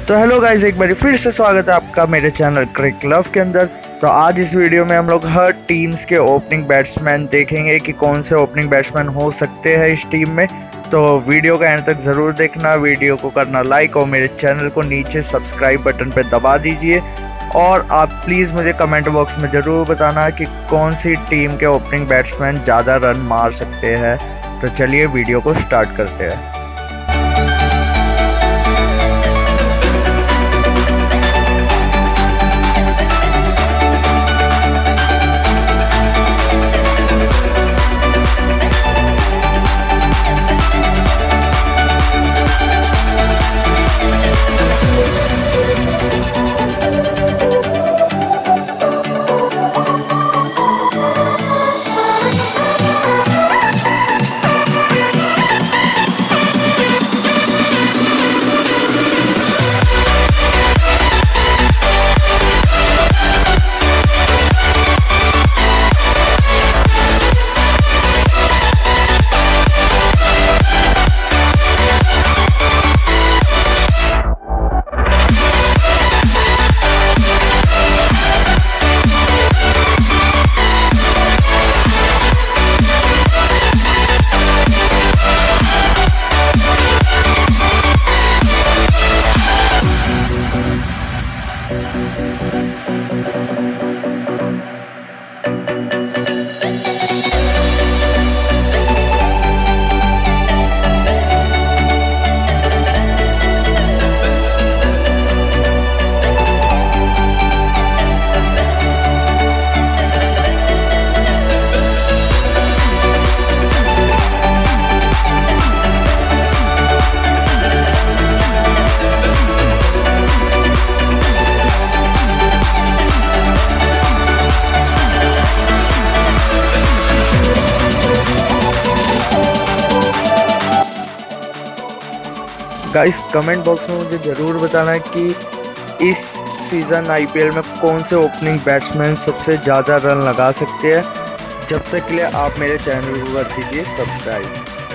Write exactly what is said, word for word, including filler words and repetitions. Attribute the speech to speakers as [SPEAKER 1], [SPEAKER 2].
[SPEAKER 1] तो hello guys, एक बार फिर से स्वागत है आपका मेरे चैनल क्रिक लव के अंदर। तो आज इस वीडियो में हम लोग हर टीम्स के ओपनिंग बैट्समैन देखेंगे कि कौन से ओपनिंग बैट्समैन हो सकते हैं इस टीम में। तो वीडियो का एंड तक ज़रूर देखना, वीडियो को करना लाइक और मेरे चैनल को नीचे सब्सक्राइब बटन पर दबा दीजिए। और आप प्लीज़ मुझे कमेंट बॉक्स में ज़रूर बताना कि कौन सी टीम के ओपनिंग बैट्समैन ज़्यादा रन मार सकते हैं। तो चलिए वीडियो को स्टार्ट करते हैं। गाइस, कमेंट बॉक्स में मुझे ज़रूर बताना कि इस सीज़न आईपीएल में कौन से ओपनिंग बैट्समैन सबसे ज़्यादा रन लगा सकते हैं। जब तक के लिए आप मेरे चैनल को कर दीजिए सब्सक्राइब।